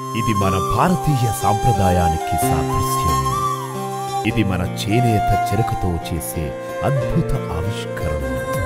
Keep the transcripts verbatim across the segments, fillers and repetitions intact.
ఇది మన భారతీయ సాంప్రదాయానికి సాదృశ్యం. ఇది మన చేనేత చెరకుతో చేసే అద్భుత ఆవిష్కరణ.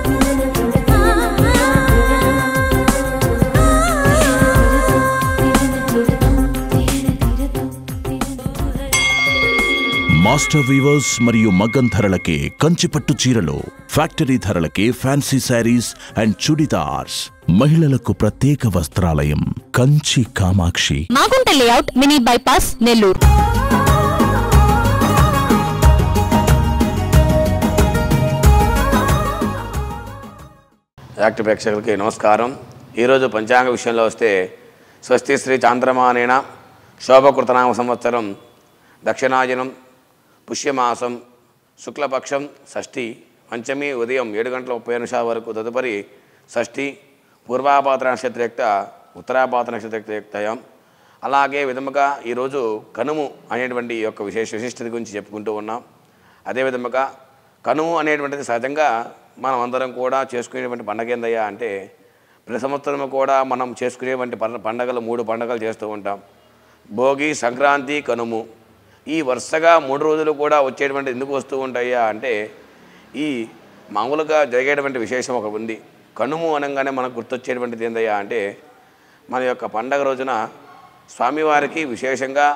మాస్టర్ వీవర్స్ మరియు మగ్గం ధరలకే కంచిపట్టు చీరలు, ఫ్యాక్టరీ ధరలకే ఫ్యాన్సీ శారీస్ అండ్ చుడిదార్స్. మహిళలకు ప్రత్యేక వస్త్రాలయం Kanchi Kamakshi, Magunta layout, mini bypass, Nellore. Active ప్రేక్షకులకి నమస్కారం. ఈరోజు పంచాంగ విషయంలో వస్తే స్వస్తి శ్రీ చాంద్రమానేన శోభకృతనామ సంవత్సరం దక్షిణాయనం పుష్యమాసం శుక్లపక్షం షష్ఠి పంచమి ఉదయం ఏడు గంటల ముప్పై నిమిషాల వరకు, తదుపరి షష్ఠి పూర్వాపాత్ర నక్షత్రయుక్త ఉత్తరాపాత్ర నక్షత్రయుక్తయం. అలాగే విధముగా ఈరోజు కనుము అనేటువంటి యొక్క విశేష విశిష్టత గురించి చెప్పుకుంటూ ఉన్నాం. అదేవిధముగా కనుము అనేటువంటిది సహజంగా మనం అందరం కూడా చేసుకునేటువంటి పండగ ఏందయ్యా అంటే, ప్రతి సంవత్సరము కూడా మనం చేసుకునేటువంటి పండగలు మూడు పండగలు చేస్తూ ఉంటాం. భోగి, సంక్రాంతి, కనుము. ఈ వరుసగా మూడు రోజులు కూడా వచ్చేటువంటి ఎందుకు వస్తూ ఉంటాయా అంటే, ఈ మామూలుగా జరిగేటువంటి విశేషం ఒక ఉంది. కనుము అనగానే మనకు గుర్తొచ్చేటువంటిది ఏందయ్యా అంటే, మన యొక్క పండగ రోజున స్వామివారికి విశేషంగా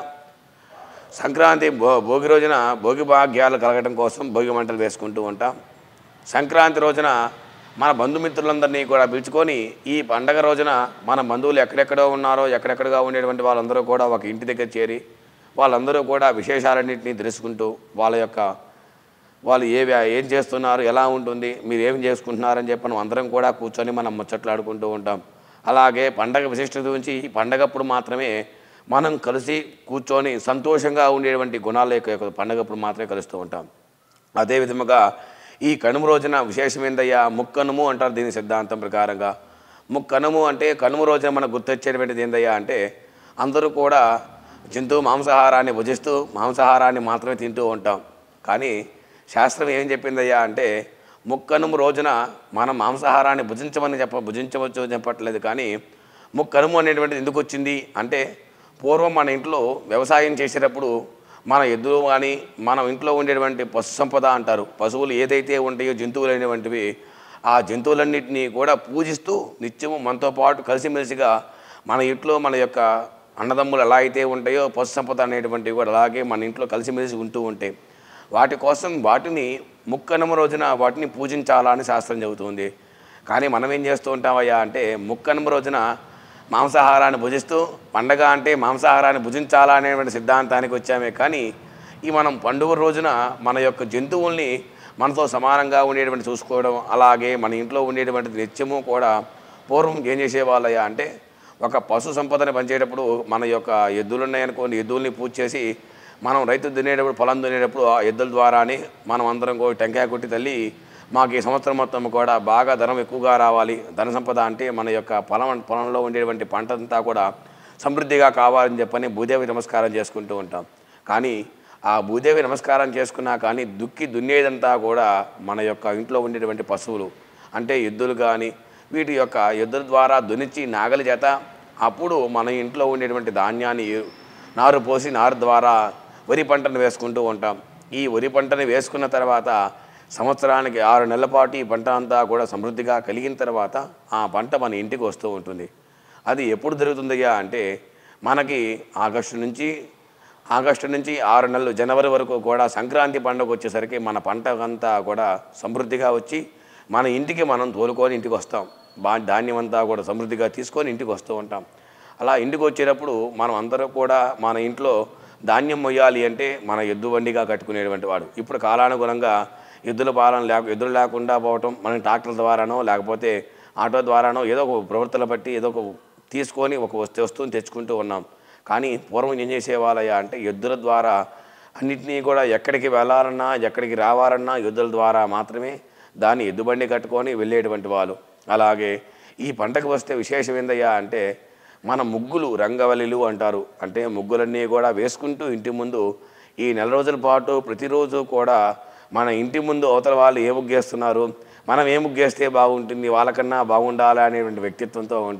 సంక్రాంతి భో భోగి రోజున భోగి భాగ్యాలు కలగడం కోసం భోగి మంటలు వేసుకుంటూ ఉంటాం. సంక్రాంతి రోజున మన బంధుమిత్రులందరినీ కూడా పిలుచుకొని ఈ పండగ రోజున మన బంధువులు ఎక్కడెక్కడో ఉన్నారో ఎక్కడెక్కడగా ఉండేటువంటి వాళ్ళందరూ కూడా ఒక ఇంటి దగ్గర చేరి వాళ్ళందరూ కూడా విశేషాలన్నింటినీ తెలుసుకుంటూ వాళ్ళ యొక్క వాళ్ళు ఏ ఏం చేస్తున్నారు, ఎలా ఉంటుంది, మీరు ఏం చేసుకుంటున్నారని చెప్పి మనం అందరం కూడా కూర్చొని మనం ముచ్చట్లాడుకుంటూ ఉంటాం. అలాగే పండగ విశిష్టత గురించి ఈ పండగప్పుడు మాత్రమే మనం కలిసి కూర్చొని సంతోషంగా ఉండేటువంటి గుణాల యొక్క పండగప్పుడు మాత్రమే కలుస్తూ ఉంటాం. అదేవిధముగా ఈ కనుమ రోజున విశేషం ఏందయ్యా, ముక్కనుము అంటారు దీని సిద్ధాంతం ప్రకారంగా. ముక్కనుము అంటే కనుమ రోజున మనకు గుర్తొచ్చేటువంటిది ఏందయ్యా అంటే, అందరూ కూడా జంతు మాంసాహారాన్ని భుజిస్తూ మాంసాహారాన్ని మాత్రమే తింటూ ఉంటాం. కానీ శాస్త్రం ఏం చెప్పిందయ్యా అంటే, ముక్కనుము రోజున మనం మాంసాహారాన్ని భుజించమని చెప్ప భుజించవచ్చు చెప్పట్లేదు. కానీ ముక్కనుము అనేటువంటిది ఎందుకు వచ్చింది అంటే, పూర్వం మన ఇంట్లో వ్యవసాయం చేసేటప్పుడు మన ఎద్దులు కానీ మన ఇంట్లో ఉండేటువంటి పశు సంపద అంటారు, పశువులు ఏదైతే ఉంటాయో జంతువులు అనేటువంటివి, ఆ జంతువులన్నింటినీ కూడా పూజిస్తూ నిత్యము మనతో పాటు కలిసిమెలిసిగా మన ఇంట్లో మన యొక్క అన్నదమ్ములు ఎలా అయితే ఉంటాయో పశు సంపద అనేటువంటివి కూడా అలాగే మన ఇంట్లో కలిసిమెలిసి ఉంటూ ఉంటాయి. వాటి కోసం వాటిని ముక్కనుమ రోజున వాటిని పూజించాలా అని శాస్త్రం చెబుతుంది. కానీ మనం ఏం చేస్తూ ఉంటామయ్యా అంటే, ముక్కనుమ రోజున మాంసాహారాన్ని భుజిస్తూ పండగ అంటే మాంసాహారాన్ని భుజించాలా అనేటువంటి సిద్ధాంతానికి వచ్చామే. కానీ ఈ మనం పండుగ రోజున మన యొక్క జంతువుల్ని మనతో సమానంగా ఉండేటువంటి చూసుకోవడం, అలాగే మన ఇంట్లో ఉండేటువంటి నిత్యము కూడా పూర్వం ఏం చేసేవాళ్ళయ్యా అంటే, ఒక పశు సంపదని పంచేటప్పుడు మన యొక్క ఎద్దులు ఉన్నాయనుకోండి, ఎద్దుల్ని పూజ చేసి మనం రైతు దున్నేటప్పుడు పొలం దున్నేటప్పుడు ఆ ఎద్దుల ద్వారానే మనం అందరం కూడా టెంకాయ కొట్టి తల్లి మాకు ఈ సంవత్సరం మొత్తం కూడా బాగా ధనం ఎక్కువగా రావాలి, ధన సంపద అంటే మన యొక్క పొలం పొలంలో ఉండేటువంటి పంట అంతా కూడా సమృద్ధిగా కావాలని చెప్పని భూదేవి నమస్కారం చేసుకుంటూ ఉంటాం. కానీ ఆ భూదేవి నమస్కారం చేసుకున్నా కానీ దుక్కి దున్నేదంతా కూడా మన యొక్క ఇంట్లో ఉండేటువంటి పశువులు అంటే ఎద్దులు కానీ వీటి యొక్క ఎద్దుల ద్వారా దున్నిచ్చి నాగలి చేత అప్పుడు మన ఇంట్లో ఉండేటువంటి ధాన్యాన్ని నారు పోసి నారు ద్వారా వరి పంటను వేసుకుంటూ ఉంటాం. ఈ వరి పంటను వేసుకున్న తర్వాత సంవత్సరానికి ఆరు నెలల పాటు ఈ పంట అంతా కూడా సమృద్ధిగా కలిగిన తర్వాత ఆ పంట మన ఇంటికి వస్తూ ఉంటుంది. అది ఎప్పుడు జరుగుతుందయ్యా అంటే, మనకి ఆగస్టు నుంచి ఆగస్టు నుంచి ఆరు నెలలు జనవరి వరకు కూడా సంక్రాంతి పండుగ వచ్చేసరికి మన పంట అంతా కూడా సమృద్ధిగా వచ్చి మన ఇంటికి మనం తోలుకొని ఇంటికి వస్తాం. బా ధాన్యం అంతా కూడా సమృద్ధిగా తీసుకొని ఇంటికి వస్తూ ఉంటాం. అలా ఇంటికి వచ్చేటప్పుడు మనం అందరూ కూడా మన ఇంట్లో ధాన్యం మొయ్యాలి అంటే మన ఎద్దు బండిగా కట్టుకునేటువంటి వాడు. ఇప్పుడు కాలానుగుణంగా ఎద్దుల పాలన లేక ఎద్దులు లేకుండా పోవటం, మనం ట్రాక్టర్ల ద్వారానో లేకపోతే ఆటో ద్వారానో ఏదో ఒక ప్రవృత్తులు బట్టి ఏదో ఒక తీసుకొని ఒక వస్తు వస్తువుని తెచ్చుకుంటూ ఉన్నాం. కానీ పూర్వం ఏం చేసేవాళ్ళయ్యా అంటే, ఎద్దుల ద్వారా అన్నింటినీ కూడా ఎక్కడికి వెళ్ళాలన్నా ఎక్కడికి రావాలన్నా ఎద్దుల ద్వారా మాత్రమే దాన్ని ఎద్దుబండి కట్టుకొని వెళ్ళేటువంటి వాళ్ళు. అలాగే ఈ పంటకు వస్తే విశేషం ఏందయ్యా అంటే, మన ముగ్గులు రంగవల్లిలు అంటారు. అంటే ముగ్గులన్నీ కూడా వేసుకుంటూ ఇంటి ముందు ఈ నెల రోజుల పాటు ప్రతిరోజు కూడా మన ఇంటి ముందు అవతల వాళ్ళు ఏ ముగ్గేస్తున్నారు, మనం ఏ ముగ్గేస్తే బాగుంటుంది, వాళ్ళకన్నా బాగుండాలి అనేటువంటి వ్యక్తిత్వంతో ఉంటాం.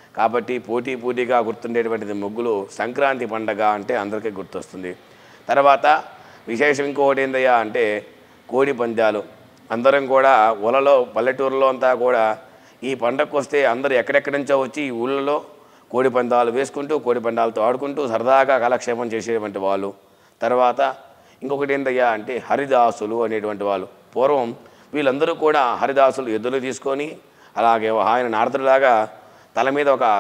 కాబట్టి పోటీ పోటీగా గుర్తుండేటువంటిది ముగ్గులు సంక్రాంతి పండగ అంటే అందరికీ గుర్తొస్తుంది. తర్వాత విశేషం ఇంకొకటి ఏందయ్యా అంటే కోడి పందాలు. అందరం కూడా ఊళ్ళలో పల్లెటూరులో అంతా కూడా ఈ పండగకు వస్తే అందరూ ఎక్కడెక్కడి నుంచో వచ్చి ఈ ఊళ్ళలో కోడి పందాలు వేసుకుంటూ కోడి పందాలతో ఆడుకుంటూ సరదాగా కాలక్షేపం చేసేటువంటి వాళ్ళు. తర్వాత ఇంకొకటి ఏందయ్యా అంటే హరిదాసులు అనేటువంటి వాళ్ళు. పూర్వం వీళ్ళందరూ కూడా హరిదాసులు ఎద్దులు తీసుకొని అలాగే ఆయన నారదులాగా తల మీద ఒక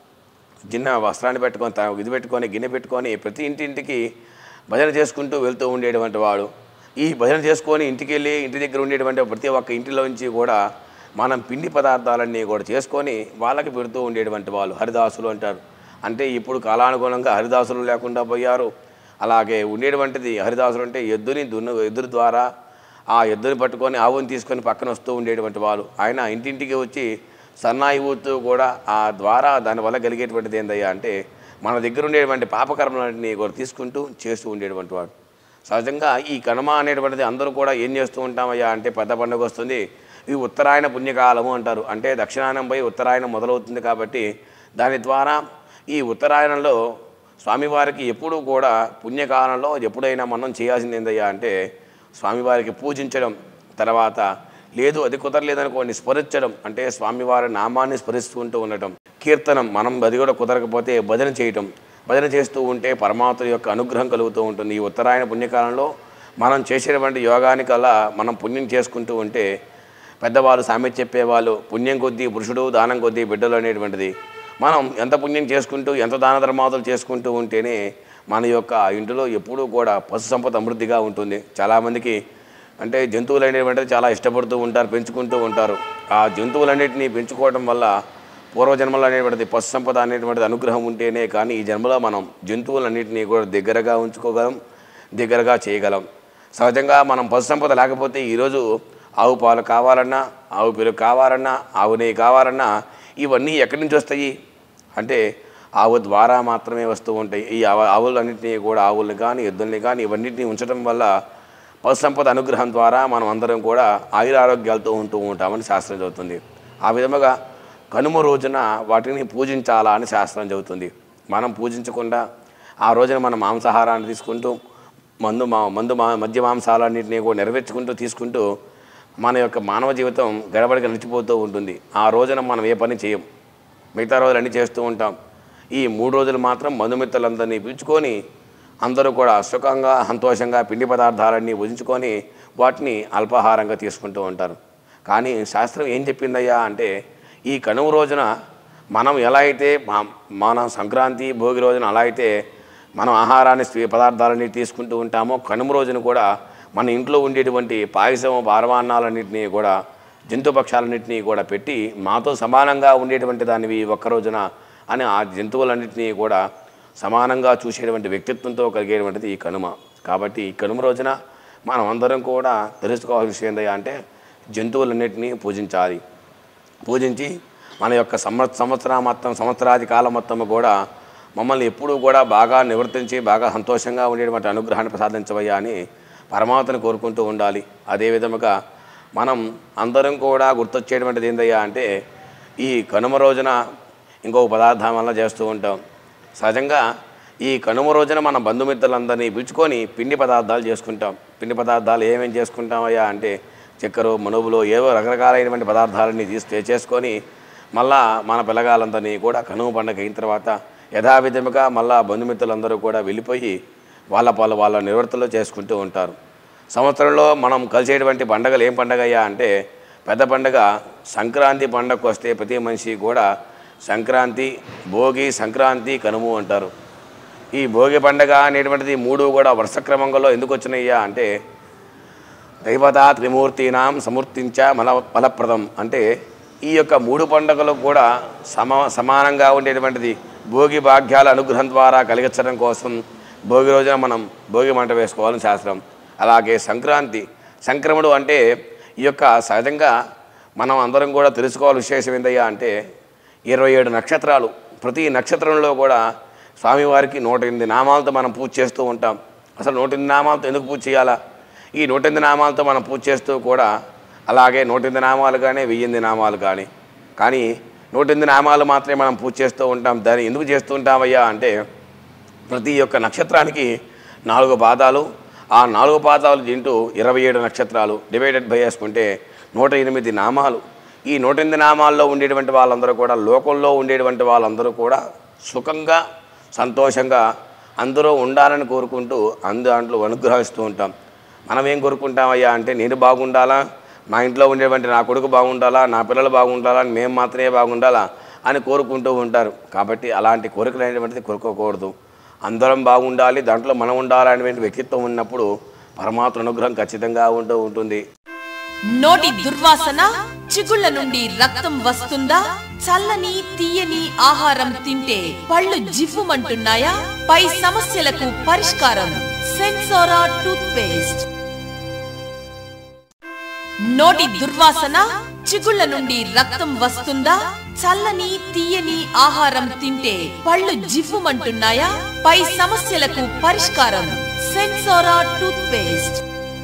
చిన్న వస్త్రాన్ని పెట్టుకొని ఇది పెట్టుకొని గిన్నె పెట్టుకొని ప్రతి ఇంటింటికి భజన చేసుకుంటూ వెళ్తూ ఉండేటువంటి వాడు. ఈ భజన చేసుకొని ఇంటికి వెళ్ళి ఇంటి దగ్గర ఉండేటువంటి ప్రతి ఒక్క ఇంటిలోంచి కూడా మనం పిండి పదార్థాలన్నీ కూడా చేసుకొని వాళ్ళకి పెడుతూ ఉండేటువంటి వాళ్ళు హరిదాసులు అంటారు. అంటే ఇప్పుడు కాలానుగుణంగా హరిదాసులు లేకుండా పోయారు. అలాగే ఉండేటువంటిది హరిదాసులు అంటే ఎద్దుని దున్న ఎద్దుల ద్వారా ఆ ఎద్దుని పట్టుకొని ఆవుని తీసుకొని పక్కన వస్తూ ఉండేటువంటి వాళ్ళు. ఆయన ఇంటింటికి వచ్చి సన్నాయి ఊతూ కూడా ఆ ద్వారా దానివల్ల కలిగేటువంటిది ఏందయ్యా అంటే మన దగ్గర ఉండేటువంటి పాపకర్మలన్నీ కూడా తీసుకుంటూ చేస్తూ ఉండేటువంటి వాడు. సహజంగా ఈ కనుమ అనేటువంటిది అందరూ కూడా ఏం చేస్తూ ఉంటామయ్యా అంటే పెద్ద పండుగ వస్తుంది, ఈ ఉత్తరాయణ పుణ్యకాలము అంటారు. అంటే దక్షిణాయనం పోయి ఉత్తరాయణం మొదలవుతుంది కాబట్టి దాని ద్వారా ఈ ఉత్తరాయణంలో స్వామివారికి ఎప్పుడూ కూడా పుణ్యకాలంలో ఎప్పుడైనా మనం చేయాల్సింది ఏందయ్యా అంటే స్వామివారికి పూజించడం. తర్వాత లేదు అది కుదరలేదనుకోండి స్మరించడం, అంటే స్వామివారి నామాన్ని స్మరిస్తూ ఉండటం. కీర్తనం మనం అది కూడా కుదరకపోతే భజన చేయటం. భజన చేస్తూ ఉంటే పరమాత్మ యొక్క అనుగ్రహం కలుగుతూ ఉంటుంది. ఈ ఉత్తరాయణ పుణ్యకాలంలో మనం చేసేటువంటి యోగానికల్లా మనం పుణ్యం చేసుకుంటూ ఉంటే పెద్దవాళ్ళు సామెత చెప్పేవాళ్ళు పుణ్యం కొద్దీ పురుషుడు దానం కొద్దీ బిడ్డలు అనేటువంటిది. మనం ఎంత పుణ్యం చేసుకుంటూ ఎంత దాన ధర్మాదులు చేసుకుంటూ ఉంటేనే మన యొక్క ఇంటిలో ఎప్పుడూ కూడా పశు సంపద సమృద్ధిగా ఉంటుంది. చాలామందికి అంటే జంతువులు అనేటువంటిది చాలా ఇష్టపడుతూ ఉంటారు, పెంచుకుంటూ ఉంటారు. ఆ జంతువులన్నింటినీ పెంచుకోవడం వల్ల పూర్వజన్మలు అనేటువంటిది పశు సంపద అనేటువంటిది అనుగ్రహం ఉంటేనే కానీ ఈ జన్మలో మనం జంతువులన్నింటినీ కూడా దగ్గరగా ఉంచుకోగలం, దగ్గరగా చేయగలం. సహజంగా మనం పశు సంపద లేకపోతే ఈరోజు ఆవు పాలు కావాలన్నా, ఆవు పెరుగు కావాలన్నా, ఆవు నెయ్యి కావాలన్నా ఇవన్నీ ఎక్కడి నుంచి వస్తాయి అంటే ఆవు ద్వారా మాత్రమే వస్తూ ఉంటాయి. ఈ ఆవు ఆవులన్నింటినీ కూడా ఆవుల్ని కానీ ఎద్దుల్ని కానీ ఇవన్నింటినీ ఉంచడం వల్ల పశు సంపద అనుగ్రహం ద్వారా మనం అందరం కూడా ఆయురారోగ్యాలతో ఉంటూ ఉంటామని శాస్త్రం చెబుతుంది. ఆ విధముగా కనుమ రోజున వాటిని పూజించాలా అని శాస్త్రం చెబుతుంది. మనం పూజించకుండా ఆ రోజున మనం మాంసాహారాన్ని తీసుకుంటూ మందు మా మందు మా మద్య మాంసాలన్నింటినీ కూడా నెరవేర్చుకుంటూ తీసుకుంటూ మన యొక్క మానవ జీవితం గడబడిగా నిలిచిపోతూ ఉంటుంది. ఆ రోజున మనం ఏ పని చేయం, మిగతా రోజులు అన్నీ చేస్తూ ఉంటాం. ఈ మూడు రోజులు మాత్రం బంధుమిత్రులందరినీ పిలుచుకొని అందరూ కూడా సుఖంగా సంతోషంగా పిండి పదార్థాలన్నీ భుజించుకొని వాటిని అల్పాహారంగా తీసుకుంటూ ఉంటారు. కానీ శాస్త్రం ఏం చెప్పిందయ్యా అంటే ఈ కనుమ రోజున మనం ఎలా అయితే మన సంక్రాంతి భోగి రోజున అలా అయితే మనం ఆహారాన్ని స్వీ పదార్థాలన్నీ తీసుకుంటూ ఉంటామో కనుమ రోజున కూడా మన ఇంట్లో ఉండేటువంటి పాయసం పారమాన్నాలన్నింటినీ కూడా జంతుపక్షాలన్నింటినీ కూడా పెట్టి మాతో సమానంగా ఉండేటువంటి దానివి ఒక్కరోజున అని ఆ జంతువులన్నింటినీ కూడా సమానంగా చూసేటువంటి వ్యక్తిత్వంతో కలిగేటువంటిది ఈ కనుమ. కాబట్టి ఈ కనుమ రోజున మనం అందరం కూడా తెలుసుకోవాల్సిన విషయం ఏంటంటే అంటే జంతువులన్నింటినీ పూజించాలి. పూజించి మన యొక్క సంవ సంవత్సరం మొత్తం సంవత్సరాది కాలం మొత్తం కూడా మమ్మల్ని ఎప్పుడూ కూడా బాగా నివర్తించి బాగా సంతోషంగా ఉండేటువంటి అనుగ్రహాన్ని ప్రసాదించవయ్యా అని పరమాత్మని కోరుకుంటూ ఉండాలి. అదేవిధముగా మనం అందరం కూడా గుర్తొచ్చేటువంటిది ఏందయ్యా అంటే ఈ కనుమ రోజున ఇంకొక పదార్థం వల్ల చేస్తూ ఉంటాం. సహజంగా ఈ కనుమ రోజున మన బంధుమిత్రులందరినీ పిలుచుకొని పిండి పదార్థాలు చేసుకుంటాం. పిండి పదార్థాలు ఏమేమి చేసుకుంటామయ్యా అంటే చక్కెర మనువులు ఏవో రకరకాలైనటువంటి పదార్థాలన్నీ తీసి చేసుకొని మళ్ళా మన పిల్లగాళ్ళందరినీ కూడా కనుమ పండుగ అయిన తర్వాత యథావిధముగా మళ్ళా బంధుమిత్రులందరూ కూడా వెళ్ళిపోయి వాళ్ళ పాలు వాళ్ళ నివృత్తిలో చేసుకుంటూ ఉంటారు. సంవత్సరంలో మనం కలిసేటువంటి పండుగలు ఏం పండుగ అయ్యా అంటే పెద్ద పండుగ సంక్రాంతి పండుగకు వస్తే ప్రతి మనిషి కూడా సంక్రాంతి భోగి సంక్రాంతి కనుము అంటారు. ఈ భోగి పండుగ అనేటువంటిది మూడు కూడా వరుస క్రమంలో ఎందుకు వచ్చినాయ్యా అంటే దైవతా త్రిమూర్తినాం సమూర్తించ మల ఫలప్రదం అంటే ఈ యొక్క మూడు పండుగలు కూడా సమ సమానంగా ఉండేటువంటిది భోగి భాగ్యాల అనుగ్రహం ద్వారా కలిగించడం కోసం భోగి రోజున మనం భోగి మంట వేసుకోవాలని శాస్త్రం. అలాగే సంక్రాంతి సంక్రమణుడు అంటే ఈ యొక్క సహజంగా మనం అందరం కూడా తెలుసుకోవాలి విశేషం ఏందయ్యా అంటే ఇరవై ఏడు నక్షత్రాలు ప్రతి నక్షత్రంలో కూడా స్వామివారికి నూట ఎనిమిది నామాలతో మనం పూజ చేస్తూ ఉంటాం. అసలు నూట ఎనిమిది నామాలతో ఎందుకు పూజ చేయాలా? ఈ నూట ఎనిమిది నామాలతో మనం పూజ చేస్తూ కూడా అలాగే నూట ఎనిమిది నామాలు కానీ వెయ్యి ఎనిమిది నామాలు కానీ కానీ నూట ఎనిమిది నామాలు మాత్రమే మనం పూజ చేస్తూ ఉంటాం. దాన్ని ఎందుకు చేస్తూ ఉంటామయ్యా అంటే ప్రతి ఒక్క నక్షత్రానికి నాలుగు పాదాలు, ఆ నాలుగు పాదాలు తింటూ ఇరవై ఏడు నక్షత్రాలు డివైడెడ్ బై వేసుకుంటే నూట ఎనిమిది నామాలు. ఈ నూట ఎనిమిది నామాల్లో ఉండేటువంటి వాళ్ళందరూ కూడా, లోకంలో ఉండేటువంటి వాళ్ళందరూ కూడా సుఖంగా సంతోషంగా అందరూ ఉండాలని కోరుకుంటూ అందు దాంట్లో అనుగ్రహిస్తూ ఉంటాం. మనం ఏం కోరుకుంటామయ్యా అంటే నేను బాగుండాలా, మా ఇంట్లో ఉండేటువంటి నా కొడుకు బాగుండాలా, నా పిల్లలు బాగుండాలా, మేము మాత్రమే బాగుండాలా అని కోరుకుంటూ ఉంటారు. కాబట్టి అలాంటి కోరికలు అనేటువంటిది కోరుకోకూడదు. అందరం బాగుండాలి, దాంట్లో మనం ఉండాలనేటువంటి వ్యక్తిత్వం ఉన్నప్పుడు పరమాత్మ అనుగ్రహం ఖచ్చితంగా ఉంటూ ఉంటుంది. నోటి దుర్వాసన, చిగుళ్ళ నుండి రక్తం వస్తుందా? చల్లని తీయని ఆహారం తింటే పళ్ళు జివ్వుమంటున్నాయా? పై సమస్యలకు పరిష్కారం సెన్సోరా టూత్ పేస్ట్. నోటి దుర్వాసన, చిగుళ్ళ నుండి రక్తం వస్తుందా? చల్లని తీయని ఆహారం తింటే పళ్ళు జివ్వుమంటున్నాయా? పై సమస్యలకు పరిష్కారం సెన్సోరా టూత్ పేస్ట్.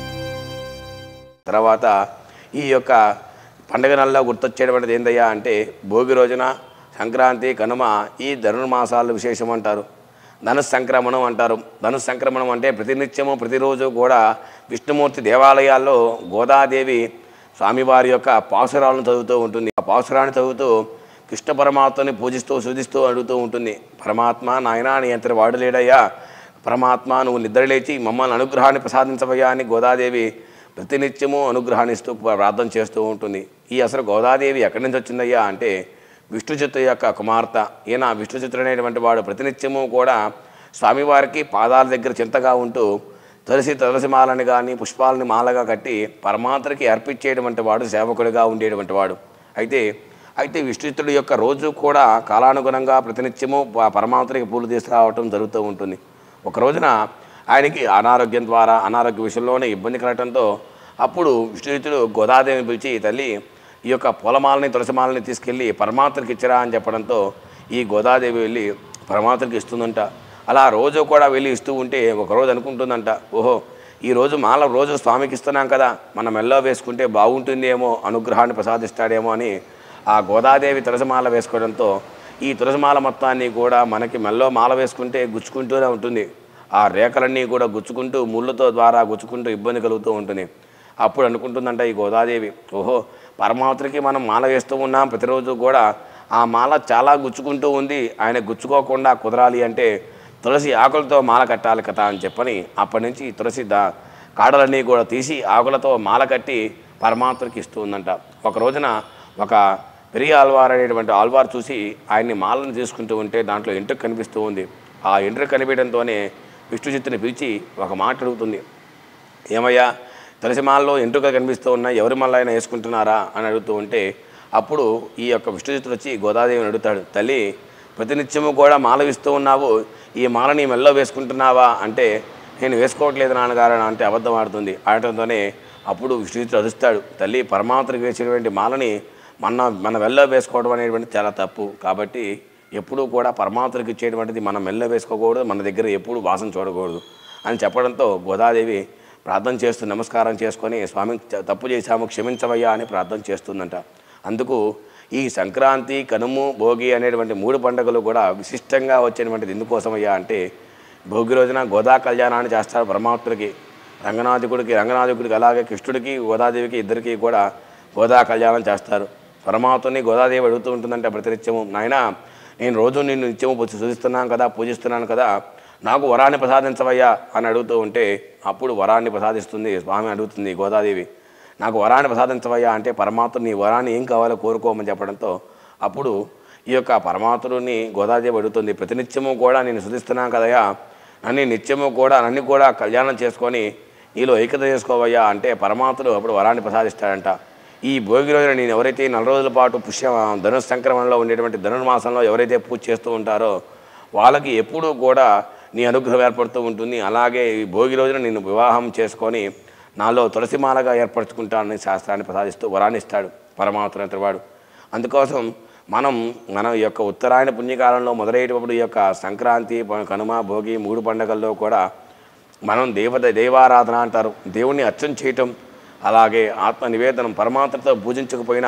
తర్వాత ఈ యొక్క పండుగ నెలలో గుర్తొచ్చేటువంటిది ఏందయ్యా అంటే భోగి రోజున, సంక్రాంతి, కనుమ ఈ ధనుర్మాసాలు విశేషం అంటారు. ధనుస్ సంక్రమణం అంటారు. ధనుస్ సంక్రమణం అంటే ప్రతినిత్యము ప్రతిరోజు కూడా విష్ణుమూర్తి దేవాలయాల్లో గోదాదేవి స్వామివారి యొక్క పాసురాలను చదువుతూ ఉంటుంది. ఆ పాసురాన్ని చదువుతూ కృష్ణ పరమాత్మని పూజిస్తూ శుధిస్తూ అడుగుతూ ఉంటుంది. పరమాత్మ నాయనా నీ అంతటి వాడు లేడయ్యా, పరమాత్మ నువ్వు నిద్రలేచి మమ్మల్ని అనుగ్రహాన్ని ప్రసాదించవయ్యా అని గోదాదేవి ప్రతినిత్యము అనుగ్రహాన్నిస్తూ ప్రార్థన చేస్తూ ఉంటుంది. ఈ అసలు గోదాదేవి ఎక్కడి నుంచి వచ్చిందయ్యా అంటే విష్ణుచిత్తు యొక్క కుమార్తె. ఈయన విష్ణుచిత్తుడు అనేటువంటి వాడు ప్రతినిత్యము కూడా స్వామివారికి పాదాల దగ్గర చింతగా ఉంటూ తులసి తులసి మాలని కానీ పుష్పాలని మాలగా కట్టి పరమాత్మకి అర్పించేటువంటి వాడు, సేవకుడిగా ఉండేటువంటి వాడు. అయితే అయితే విష్ణుచిత్తుడు యొక్క రోజు కూడా కాలానుగుణంగా ప్రతినిత్యము పరమాత్మకి పూలు తీసుకురావటం జరుగుతూ ఉంటుంది. ఒక రోజున ఆయనకి అనారోగ్యం ద్వారా అనారోగ్య విషయంలోనే ఇబ్బంది కలగటంతో అప్పుడు విష్ణుచిత్తుడు గోదాదేవిని పిలిచి, తల్లి ఈ యొక్క పూలమాలని తులసిమాలని తీసుకెళ్ళి పరమాత్మకి ఇచ్చిరా అని చెప్పడంతో ఈ గోదాదేవి వెళ్ళి పరమాత్మకి ఇస్తుందంట. అలా రోజు కూడా వెళ్ళి ఇస్తూ ఉంటే ఒకరోజు అనుకుంటుందంట, ఓహో ఈరోజు మాల రోజు స్వామికి ఇస్తున్నాం కదా, మనం మెల్లో వేసుకుంటే బాగుంటుందేమో, అనుగ్రహాన్ని ప్రసాదిస్తాడేమో అని ఆ గోదాదేవి తులసిమాల వేసుకోవడంతో ఈ తులసిమాల మొత్తాన్ని కూడా మనకి మెల్లో మాల వేసుకుంటే గుచ్చుకుంటూనే ఉంటుంది. ఆ రేఖలన్నీ కూడా గుచ్చుకుంటూ ముళ్ళతో ద్వారా గుచ్చుకుంటూ ఇబ్బంది కలుగుతూ ఉంటుంది. అప్పుడు అనుకుంటుందంట ఈ గోదాదేవి, ఓహో పరమాత్మకి మనం మాల వేస్తూ ఉన్నాం ప్రతిరోజు కూడా, ఆ మాల చాలా గుచ్చుకుంటూ ఉంది, ఆయన గుచ్చుకోకుండా కుదరాలి అంటే తులసి ఆకులతో మాల కట్టాలి కదా అని చెప్పని అప్పటి నుంచి తులసి దా కాడలన్నీ కూడా తీసి ఆకులతో మాల కట్టి పరమాత్మకి ఇస్తూ ఉందంట. ఒక రోజున ఒక పెరియ ఆల్వార్ అనేటువంటి ఆల్వార్ చూసి ఆయన్ని మాలను తీసుకుంటూ ఉంటే దాంట్లో ఎంట్రుక కనిపిస్తూ ఉంది. ఆ ఎంట్రుక కనిపించడంతోనే విష్ణుచిత్తుని పిలిచి ఒక మాట అడుగుతుంది, ఏమయ్యా తులసి మాలలో ఎంట్రుకలు కనిపిస్తూ ఉన్నాయి, ఎవరి మళ్ళీ అయినా వేసుకుంటున్నారా అని అడుగుతూ ఉంటే అప్పుడు ఈ యొక్క విష్ణుచిత్తుడు వచ్చి గోదాదేవిని అడుగుతాడు, తల్లి ప్రతినిత్యము కూడా మాల ఇస్తూ ఉన్నావు, ఈ మాల నీ మెల్లో వేసుకుంటున్నావా అంటే నేను వేసుకోవట్లేదు నాన్నగారు అంటే అబద్ధం ఆడుతుంది. ఆడటంతోనే అప్పుడు విష్ణుచిత్తుడు అరుస్తాడు, తల్లి పరమాత్మకి వేసినటువంటి మాలని మన మన మెల్లో వేసుకోవడం అనేటువంటి చాలా తప్పు, కాబట్టి ఎప్పుడూ కూడా పరమాత్మకి ఇచ్చేటువంటిది మనం మెల్లో వేసుకోకూడదు, మన దగ్గర ఎప్పుడు వాసన చూడకూడదు అని చెప్పడంతో గోదాదేవి ప్రార్థన చేస్తూ నమస్కారం చేసుకొని స్వామికి తప్పు చేశాము క్షమించవయ్యా అని ప్రార్థన చేస్తుందంట. అందుకు ఈ సంక్రాంతి, కనుము, భోగి అనేటువంటి మూడు పండుగలు కూడా విశిష్టంగా వచ్చేటువంటిది ఎందుకోసమయ్యా అంటే భోగి రోజున గోదా కళ్యాణాన్ని చేస్తారు పరమాత్మకి, రంగనాథకుడికి రంగనాథకుడికి అలాగే కృష్ణుడికి గోదాదేవికి ఇద్దరికి కూడా గోదా కళ్యాణం చేస్తారు. పరమాత్మని గోదాదేవి అడుగుతూ ఉంటుందంటే ప్రతినిత్యము, నాయన నేను రోజు నిన్ను నిత్యము శుధిస్తున్నాను కదా, పూజిస్తున్నాను కదా, నాకు వరాన్ని ప్రసాదించవయ్యా అని అడుగుతూ ఉంటే అప్పుడు వరాన్ని ప్రసాదిస్తుంది స్వామి. అడుగుతుంది గోదాదేవి, నాకు వరాన్ని ప్రసాదించవయ్యా అంటే పరమాత్మ నీ వరాన్ని ఏం కావాలో కోరుకోమని చెప్పడంతో అప్పుడు ఈ యొక్క పరమాత్ముని గోదాదేవి అడుగుతుంది, ప్రతినిత్యము కూడా నేను శుధిస్తున్నాను కదయ్యా, నన్ను నిత్యము కూడా నన్ను కూడా కళ్యాణం చేసుకొని నీలో ఏకత చేసుకోవయ్యా అంటే పరమాత్ముడు అప్పుడు వరాన్ని ప్రసాదిస్తాడంట. ఈ భోగి రోజున నేను ఎవరైతే నెల రోజుల పాటు పుష్య ధనుర్ సంక్రమణలో ఉండేటువంటి ధనుర్మాసంలో ఎవరైతే పూజ చేస్తూ ఉంటారో వాళ్ళకి ఎప్పుడూ కూడా నీ అనుగ్రహం ఏర్పడుతూ ఉంటుంది. అలాగే ఈ భోగి రోజున నేను వివాహం చేసుకొని నాలో తులసిమాలగా ఏర్పరచుకుంటానని శాస్త్రాన్ని ప్రసాదిస్తూ వరాన్ని ఇస్తాడు పరమాత్మ వాడు. అందుకోసం మనం మన యొక్క ఉత్తరాయణ పుణ్యకాలంలో మొదలయ్యేటప్పుడు ఈ యొక్క సంక్రాంతి, కనుమ, భోగి మూడు పండుగల్లో కూడా మనం దేవత దైవారాధన అంటారు, దేవుణ్ణి అర్చన చేయటం, అలాగే ఆత్మ నివేదనం, పరమాత్మతో పూజించకపోయినా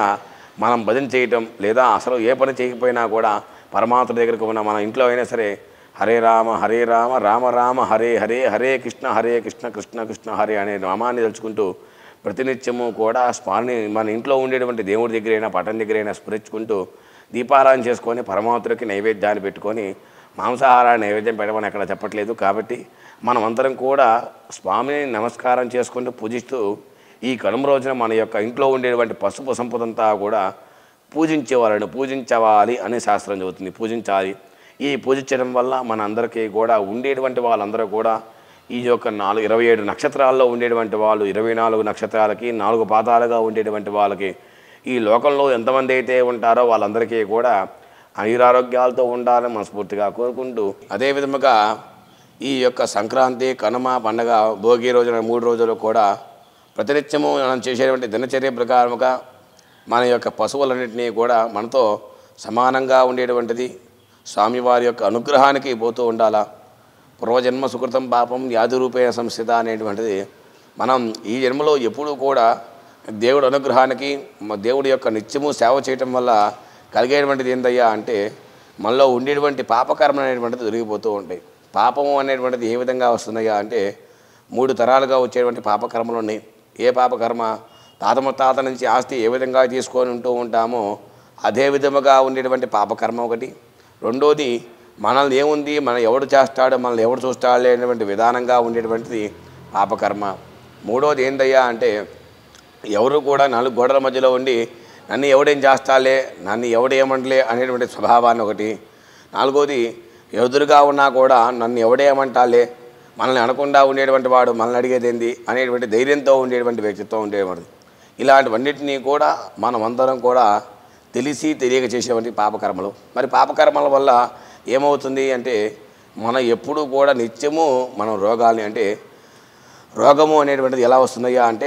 మనం భజన చేయటం లేదా అసలు ఏ పని చేయకపోయినా కూడా పరమాత్మ దగ్గరకు ఉన్న మన ఇంట్లో అయినా సరే హరే రామ హరే రామ రామ రామ హరే హరే హరే కృష్ణ హరే కృష్ణ కృష్ణ కృష్ణ హరే అనే నామాన్ని తలుచుకుంటూ ప్రతినిత్యము కూడా స్వామిని మన ఇంట్లో ఉండేటువంటి దేవుడి దగ్గరైనా పట్టణ దగ్గరైనా స్మరించుకుంటూ దీపారాధన చేసుకొని పరమాత్మకి నైవేద్యాన్ని పెట్టుకొని మాంసాహారాన్ని నైవేద్యం పెట్టమని ఎక్కడ చెప్పట్లేదు. కాబట్టి మనం అందరం కూడా స్వామిని నమస్కారం చేసుకుంటూ పూజిస్తూ ఈ కనుమ రోజున మన యొక్క ఇంట్లో ఉండేటువంటి పసుపు సంపదంతా కూడా పూజించేవాళ్ళని పూజించవాలి అని శాస్త్రం చెబుతుంది. పూజించాలి. ఈ పూజించడం వల్ల మన అందరికీ కూడా ఉండేటువంటి వాళ్ళందరూ కూడా ఈ యొక్క నాలుగు ఇరవై ఏడు నక్షత్రాల్లో ఉండేటువంటి వాళ్ళు ఇరవై నాలుగు నక్షత్రాలకి నాలుగు పాదాలుగా ఉండేటువంటి వాళ్ళకి ఈ లోకంలో ఎంతమంది అయితే ఉంటారో వాళ్ళందరికీ కూడా ఆయురారోగ్యాలతో ఉండాలని మనస్ఫూర్తిగా కోరుకుంటూ అదే విధముగా ఈ యొక్క సంక్రాంతి కనుమ పండగ భోగి రోజున మూడు రోజులు కూడా ప్రతినిత్యము మనం చేసేటువంటి దినచర్య ప్రకారముగా మన యొక్క పశువులన్నింటినీ కూడా మనతో సమానంగా ఉండేటువంటిది స్వామివారి యొక్క అనుగ్రహానికి పోతూ ఉండాలా. పూర్వజన్మ సుకృతం పాపం వ్యాధి రూపేణ సంస్థిత అనేటువంటిది మనం ఈ జన్మలో ఎప్పుడూ కూడా దేవుడి అనుగ్రహానికి దేవుడి యొక్క నిత్యము సేవ చేయటం వల్ల కలిగేటువంటిది ఏందయ్యా అంటే మనలో ఉండేటువంటి పాపకర్మ అనేటువంటిది దొరికిపోతూ ఉంటాయి. పాపము అనేటువంటిది ఏ విధంగా వస్తుందయ్యా అంటే మూడు తరాలుగా వచ్చేటువంటి పాపకర్మలు ఉన్నాయి. ఏ పాపకర్మ? తాత ముత్తాత నుంచి ఆస్తి ఏ విధంగా తీసుకొని ఉంటూ ఉంటామో అదే విధముగా ఉండేటువంటి పాపకర్మ ఒకటి. రెండోది మనల్ని ఏముంది, మనం ఎవడు చేస్తాడో మనల్ని ఎవడు చూస్తాడు అనేటువంటి విధానంగా ఉండేటువంటిది పాపకర్మ. మూడోది ఏందయ్యా అంటే ఎవరు కూడా నాలుగు గోడల మధ్యలో ఉండి నన్ను ఎవడేం చేస్తాలే, నన్ను ఎవడేమంటలే అనేటువంటి స్వభావాన్ని ఒకటి. నాలుగోది ఎదురుగా ఉన్నా కూడా నన్ను ఎవడేమంటాలే, మనల్ని అనకుండా ఉండేటువంటి వాడు మనల్ని అడిగేదేంది అనేటువంటి ధైర్యంతో ఉండేటువంటి వ్యక్తిత్వం ఉండేవాడు. ఇలాంటివన్నిటినీ కూడా మనం అందరం కూడా తెలిసి తెలియక చేసేటువంటి పాపకర్మలు. మరి పాపకర్మల వల్ల ఏమవుతుంది అంటే మనం ఎప్పుడూ కూడా నిత్యము మనం రోగాల్ని అంటే రోగము అనేటువంటిది ఎలా వస్తుందయ్యా అంటే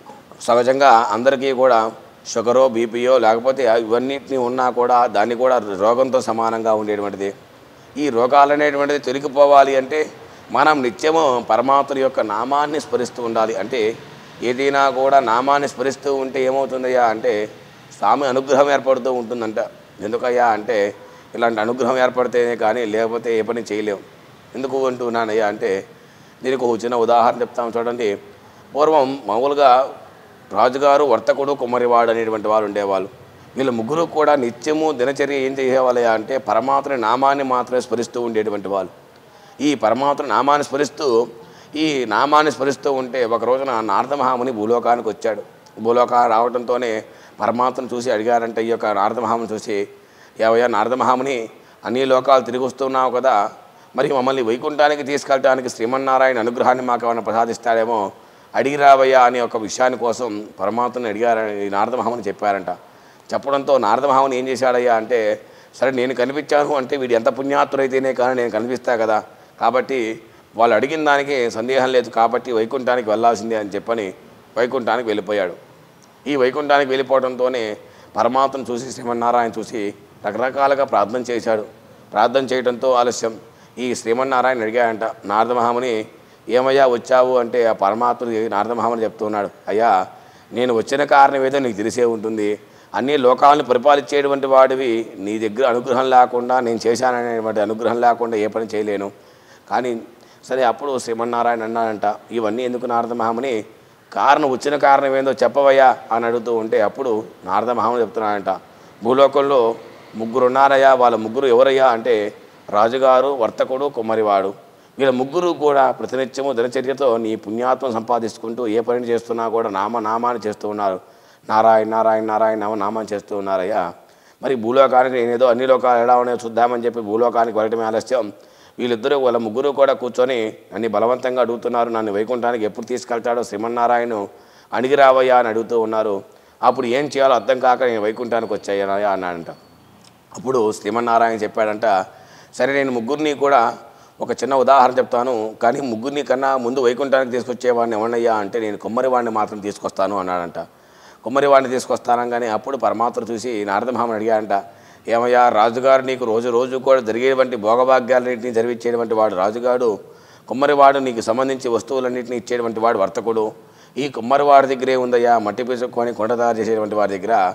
సహజంగా అందరికీ కూడా షుగరో బీపీయో లేకపోతే ఇవన్నిటిని ఉన్నా కూడా దాన్ని కూడా రోగంతో సమానంగా ఉండేటువంటిది. ఈ రోగాలు అనేటువంటిది తొలగిపోవాలి అంటే మనం నిత్యము పరమాత్మ యొక్క నామాన్ని స్మరిస్తూ ఉండాలి. అంటే ఏదైనా కూడా నామాన్ని స్మరిస్తూ ఉంటే ఏమవుతుందయ్యా అంటే స్వామి అనుగ్రహం ఏర్పడుతూ ఉంటుందంట. ఎందుకయ్యా అంటే ఇలాంటి అనుగ్రహం ఏర్పడితేనే కానీ లేకపోతే ఏ పని చేయలేము. ఎందుకు అంటున్నానయ్యా అంటే దీనికి ఒక చిన్న ఉదాహరణ చెప్తాము చూడండి. పూర్వం మామూలుగా రాజుగారు, వర్తకుడు, కుమ్మరివాడు అనేటువంటి వారు ఉండేవాళ్ళు. వీళ్ళు ముగ్గురు కూడా నిత్యము దినచర్య ఏం చేసేవాళ్ళయ్యా అంటే పరమాత్మ నామాన్ని మాత్రమే స్మరిస్తూ ఉండేటువంటి వాళ్ళు. ఈ పరమాత్మ నామాన్ని స్మరిస్తూ ఈ నామాన్ని స్మరిస్తూ ఉంటే ఒక రోజున నారద మహాముని భూలోకానికి వచ్చాడు. భూలోకానికి రావడంతోనే పరమాత్మను చూసి అడిగారంటే ఈ యొక్క నారద మహాముని చూసి, ఏవయ్యా నారద మహాముని, అన్ని లోకాలు తిరిగి వస్తున్నావు కదా, మరి మమ్మల్ని వైకుంఠానికి తీసుకెళ్ళడానికి శ్రీమన్నారాయణ అనుగ్రహాన్ని మాకు ఏమైనా ప్రసాదిస్తాడేమో అడిగి రావయ్యా అనే ఒక విషయాన్ని కోసం పరమాత్మని అడిగారని నారద మహాముని చెప్పారంట. చెప్పడంతో నారద మహాముని ఏం చేశాడయ్యా అంటే సరే నేను కనిపించాను అంటే వీడు ఎంత పుణ్యాత్తుడైతేనే కానీ నేను కనిపిస్తా కదా, కాబట్టి వాళ్ళు అడిగిన దానికి సందేహం లేదు కాబట్టి వైకుంఠానికి వెళ్ళాల్సిందే అని చెప్పని వైకుంఠానికి వెళ్ళిపోయాడు. ఈ వైకుంఠానికి వెళ్ళిపోవడంతోనే పరమాత్మను చూసి శ్రీమన్నారాయణ చూసి రకరకాలుగా ప్రార్థన చేశాడు. ప్రార్థన చేయడంతో ఆలస్యం ఈ శ్రీమన్నారాయణ అడిగాడంట, నారద మహాముని ఏమయ్యా వచ్చావు అంటే ఆ పరమాత్ముడు నారద మహాముని చెప్తున్నాడు, అయ్యా నేను వచ్చిన కారణం ఏదో నీకు తెలిసే ఉంటుంది, అన్ని లోకాలను పరిపాలించేటువంటి వాడివి, నీ దగ్గర అనుగ్రహం లేకుండా నేను చేశాననేటువంటి అనుగ్రహం లేకుండా ఏ పని చేయలేను. కానీ సరే అప్పుడు శ్రీమన్నారాయణ అన్నాడంట, ఇవన్నీ ఎందుకు నారద మహాముని, కారణం వచ్చిన కారణం ఏందో చెప్పవయ్యా అని అడుగుతూ ఉంటే అప్పుడు నారద మహాముని చెప్తున్నాడంట, భూలోకంలో ముగ్గురు ఉన్నారయ్యా, వాళ్ళ ముగ్గురు ఎవరయ్యా అంటే రాజుగారు, వర్తకుడు, కుమ్మరివాడు. వీళ్ళ ముగ్గురు కూడా ప్రతినిత్యము దినచర్యతో నీ పుణ్యాత్మ సంపాదించుకుంటూ ఏ పని చేస్తున్నా కూడా నామ నామాన్ని చేస్తూ ఉన్నారు. నారాయణ నారాయణ నారాయణ నామ నామాన్ని చేస్తూ ఉన్నారయ్యా. మరి భూలోకానికి నేనేదో అన్ని లోకాలు ఎలా ఉన్నాయో చూద్దామని చెప్పి భూలోకానికి వెళ్ళటమే ఆలస్యం. వీళ్ళిద్దరూ వాళ్ళ ముగ్గురు కూడా కూర్చొని నన్ను బలవంతంగా అడుగుతున్నారు, నన్ను వైకుంఠానికి ఎప్పుడు తీసుకెళ్తాడో శ్రీమన్నారాయణ అడిగి రావయ్యా అని అడుగుతూ ఉన్నారు. అప్పుడు ఏం చేయాలో అర్థం కాక నేను వైకుంఠానికి వచ్చాయనయ్యా అన్నాడంట. అప్పుడు శ్రీమన్నారాయణ చెప్పాడంట, సరే నేను ముగ్గురిని కూడా ఒక చిన్న ఉదాహరణ చెప్తాను, కానీ ముగ్గురిని కన్నా ముందు వైకుంఠానికి తీసుకొచ్చేవాడిని ఎవరినయ్యా అంటే నేను కుమ్మరివాడిని మాత్రం తీసుకొస్తాను అన్నాడంట. కుమ్మరివాడిని తీసుకొస్తానగానే అప్పుడు పరమాత్మ చూసి నారద మహాముని అడిగాడంట, ఏమయ్యా రాజుగారు నీకు రోజు రోజు కూడా జరిగేటువంటి భోగభాగ్యాలన్నింటినీ జరిపించేటువంటి వాడు రాజుగాడు, కుమ్మరివాడు నీకు సంబంధించి వస్తువులన్నింటినీ ఇచ్చేటువంటి వాడు వర్తకుడు. ఈ కుమ్మరివాడి దగ్గరే ఉందయ్యా మట్టి పిసుకొని కొండ తయారు చేసేటువంటి వాడి దగ్గర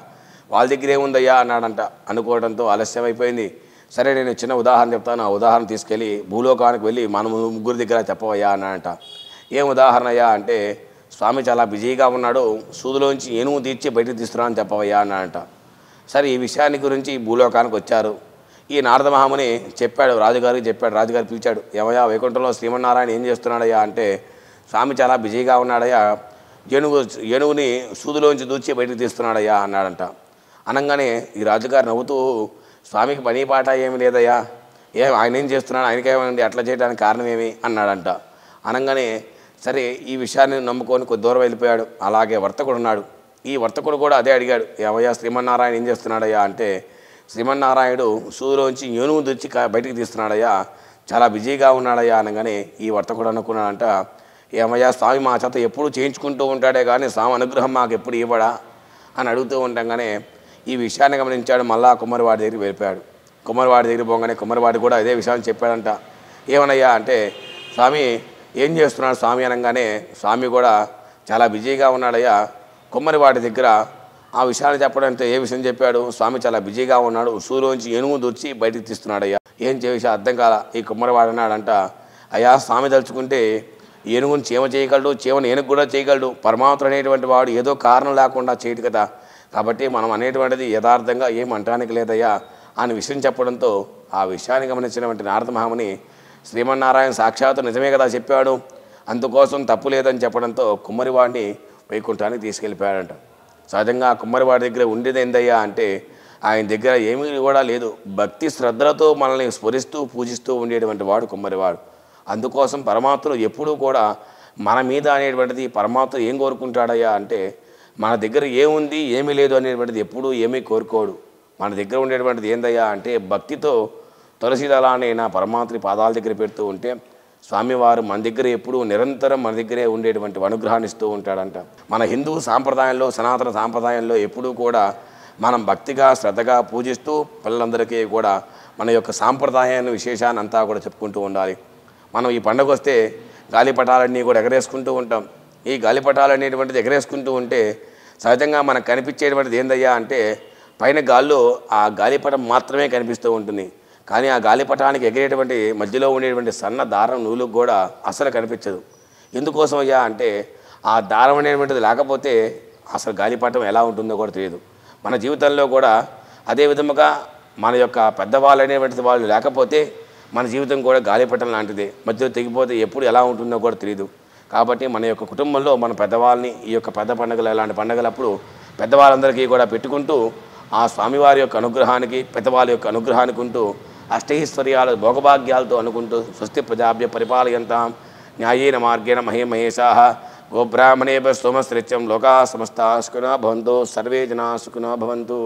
వాళ్ళ దగ్గర ఏముందయ్యా అన్నాడంట. అనుకోవడంతో ఆలస్యం అయిపోయింది. సరే నేను చిన్న ఉదాహరణ చెప్తాను, ఆ ఉదాహరణ తీసుకెళ్ళి భూలోకానికి వెళ్ళి మనం ముగ్గురు దగ్గర చెప్పవయ్యా అన్నాడంట. ఏం ఉదాహరణ అయ్యా అంటే, స్వామి చాలా బిజీగా ఉన్నాడు, సూదులోంచి ఏనుగు తీర్చి బయటకు తీస్తున్నాను అని చెప్పవయ్యా అన్నాడంట. సరే ఈ విషయాన్ని గురించి భూలోకానికి వచ్చారు. ఈ నారద మహాముని చెప్పాడు, రాజుగారికి చెప్పాడు. రాజుగారు పిలిచాడు, ఏమయ్యా వైకుంఠంలో శ్రీమన్నారాయణ ఏం చేస్తున్నాడయ్యా అంటే, స్వామి చాలా బిజీగా ఉన్నాడయ్యా, ఏనుగు ఏనుగుని సూదులోంచి దూచి బయటకు తీస్తున్నాడయ్యా అన్నాడంట. అనగానే ఈ రాజుగారు నవ్వుతూ, స్వామికి పని పాట ఏమి లేదయ్యా, ఏం ఆయన ఏం చేస్తున్నాడు, ఆయనకేమండి అట్లా చేయడానికి కారణం ఏమి అన్నాడంట. అనగానే సరే ఈ విషయాన్ని నమ్ముకొని కొద్ది దూరం వెళ్ళిపోయాడు. అలాగే వర్తకుడు ఉన్నాడు. ఈ వర్తకుడు కూడా అదే అడిగాడు, ఏమయ్యా శ్రీమన్నారాయణ ఏం చేస్తున్నాడయ్యా అంటే, శ్రీమన్నారాయణుడు సూదులోంచి ఏనుగు తెచ్చి బయటికి తీస్తున్నాడయ్యా, చాలా బిజీగా ఉన్నాడయ్యా అనగానే ఈ వర్తకుడు అనుకున్నాడంట, ఏమయ్యా స్వామి మా చేత ఎప్పుడు చేయించుకుంటూ ఉంటాడే కానీ స్వామి అనుగ్రహం మాకు ఎప్పుడు ఇవ్వడా అని అడుగుతూ ఉండగానే ఈ విషయాన్ని గమనించాడు. మళ్ళా కుమ్మరివాడి దగ్గరికి వెళ్ళిపోయాడు. కుమ్మరివాడి దగ్గర పోగానే కుమ్మరివాడి కూడా అదే విషయాన్ని చెప్పాడంట. ఏమనయ్యా అంటే, స్వామి ఏం చేస్తున్నాడు స్వామి అనగానే స్వామి కూడా చాలా బిజీగా ఉన్నాడయ్యా. కుమ్మరివాడి దగ్గర ఆ విషయాన్ని చెప్పడంతో ఏ విషయం చెప్పాడు, స్వామి చాలా బిజీగా ఉన్నాడు, సూలోంచి ఏనుగు దూర్చి బయటికి తీస్తున్నాడయ్యా. ఏం చే విషయం అర్థం కాల. ఈ కుమ్మరివాడు అన్నాడంట, అయ్యా స్వామి తలుచుకుంటే ఏనుగుని చీమ చేయగలడు, చీమను ఏనుగు కూడా చేయగలడు. పరమాత్ముడు అనేటువంటి వాడు ఏదో కారణం లేకుండా చేయడు కదా, కాబట్టి మనం అనేటువంటిది యథార్థంగా ఏం అంటానికి లేదయ్యా అని విషయం చెప్పడంతో ఆ విషయాన్ని గమనించినటువంటి నారద మహాముని, శ్రీమన్నారాయణ సాక్షాత్తు నిజమే కదా చెప్పాడు, అందుకోసం తప్పు లేదని చెప్పడంతో కుమ్మరివాడిని వైకుంఠానికి తీసుకెళ్ళిపోయాడంట. సహజంగా కుమ్మరివాడి దగ్గర ఉండేది ఏందయ్యా అంటే, ఆయన దగ్గర ఏమీ కూడా లేదు, భక్తి శ్రద్ధలతో మనల్ని స్మరిస్తూ పూజిస్తూ ఉండేటువంటి వాడు కుమ్మరివాడు. అందుకోసం పరమాత్ముడు ఎప్పుడూ కూడా మన మీద అనేటువంటిది పరమాత్ముడు ఏం కోరుకుంటాడయ్యా అంటే, మన దగ్గర ఏముంది ఏమీ లేదు అనేటువంటిది ఎప్పుడూ ఏమీ కోరుకోడు. మన దగ్గర ఉండేటువంటిది ఏందయ్యా అంటే, భక్తితో తులసిదళాన్ని నా పరమాత్ముడి పాదాల దగ్గర పెడుతూ ఉంటే స్వామివారు మన దగ్గర ఎప్పుడూ నిరంతరం మన దగ్గరే ఉండేటువంటి అనుగ్రహాన్ని ఇస్తూ ఉంటాడంట. మన హిందూ సాంప్రదాయంలో, సనాతన సాంప్రదాయంలో ఎప్పుడూ కూడా మనం భక్తిగా శ్రద్ధగా పూజిస్తూ పిల్లలందరికీ కూడా మన యొక్క సాంప్రదాయాన్ని విశేషాన్ని అంతా కూడా చెప్పుకుంటూ ఉండాలి. మనం ఈ పండుగ వస్తే గాలిపటాలన్నీ కూడా ఎగరేసుకుంటూ ఉంటాం. ఈ గాలిపటాలు అనేటువంటిది ఎగరేసుకుంటూ ఉంటే సహజంగా మనకు కనిపించేటువంటిది ఏందయ్యా అంటే, పైన గాల్లో ఆ గాలిపటం మాత్రమే కనిపిస్తూ ఉంటుంది. కానీ ఆ గాలిపటానికి ఎగిరేటువంటి మధ్యలో ఉండేటువంటి సన్న దారం నూలుకు కూడా అసలు కనిపించదు. ఎందుకోసం అయ్యా అంటే, ఆ దారం అనేటువంటిది లేకపోతే అసలు గాలిపటం ఎలా ఉంటుందో కూడా తెలియదు. మన జీవితంలో కూడా అదే విధముగా మన యొక్క పెద్దవాళ్ళు అనేటువంటిది వాళ్ళు లేకపోతే మన జీవితం కూడా గాలిపటం లాంటిదే. మధ్యలో తెగిపోతే ఎప్పుడు ఎలా ఉంటుందో కూడా తెలియదు. కాబట్టి మన యొక్క కుటుంబంలో మన పెద్దవాళ్ళని ఈ యొక్క పెద్ద పండుగలు ఇలాంటి పండుగలప్పుడు పెద్దవాళ్ళందరికీ కూడా పెట్టుకుంటూ ఆ స్వామివారి యొక్క అనుగ్రహానికి, పెద్దవాళ్ళ యొక్క అనుగ్రహానికి ఉంటూ అష్టైశ్వర్యాల భోగభాగ్యాలతో అనుకుంటూ స్వస్తి ప్రజాభ్య పరిపాలయంతాం న్యాయేన మార్గేణ మహేమహేషాః గోబ్రాహ్మణేభ్యః సోమశ్రేత్యం లోకాః సమస్తాః సుఖినో భవంతు సర్వే జనాః సుఖినో భవంతు.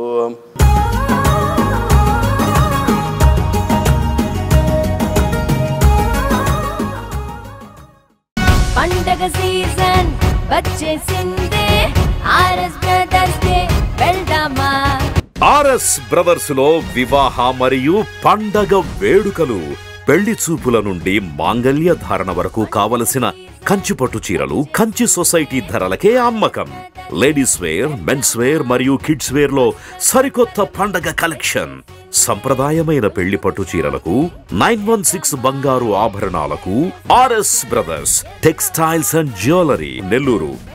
పండగ సీజన్ వచ్చేసిందే, ఆర్ఎస్ బ్రదర్స్ కే వెళ్దామా. ఆర్ఎస్ బ్రదర్స్ లో వివాహ మరియు పండగ వేడుకలు, పెళ్లి చూపుల నుండి మాంగళ్య ధారణ వరకు కావలసిన కంచిపట్టు చీరలు కంచి సొసైటీ ధరలకే అమ్మకం. లేడీస్ వేర్, మెన్స్ వేర్ మరియు కిడ్స్ వేర్ లో సరికొత్త పండగ కలెక్షన్. సంప్రదాయమైన పెళ్లి పట్టు చీరలకు, నైన్ వన్ సిక్స్ బంగారు ఆభరణాలకు RS brothers textiles and jewellery, Nellore.